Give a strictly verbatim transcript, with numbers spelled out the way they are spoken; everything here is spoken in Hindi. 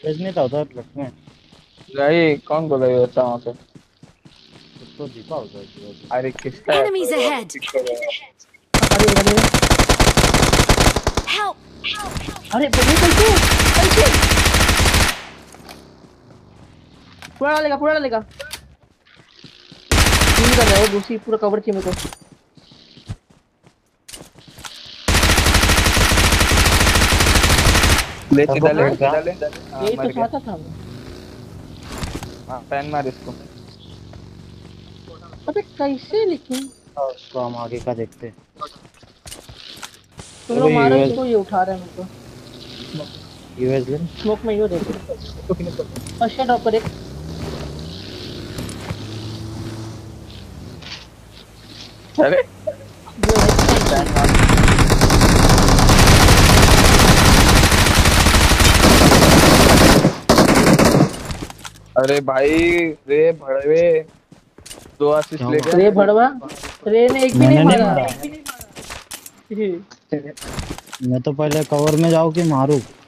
भेजने था उधर ट्रक में। नहीं, कौन बोला ये होता वहाँ पे? कुछ तो दिखा उधर। अरे किसका है Enemies तो ahead! पिक करो। गाड़ी गाड़ी में। Help! अरे बोले कैसे कैसे पूरा डालेगा पूरा डालेगा। तीन कर रहा है वो, दूसरी पूरा कवर चाहिए मेरे को। ले सीधा ले हाँ? सीधा ले। हाँ यही तो मर गया। चाहता था मैं। हाँ पैन मार इसको। अबे कैसे लेकिन। उसको हम आगे का देखते। तुम देखो लोग ये मारो यूएस इसको, ये उठा रहा है मेरे को। यूएस ले। स्मोक में यो देखो। फर्स्ट ड्रॉप कर एक। अरे जो है पैन मार। अरे भाई रे भड़वे दो असिस्ट ले गया। रे भड़वा। रे ने एक भी नहीं मैंने नहीं मारा। मारा। मैं तो पहले कवर में जाऊँ कि मारूं।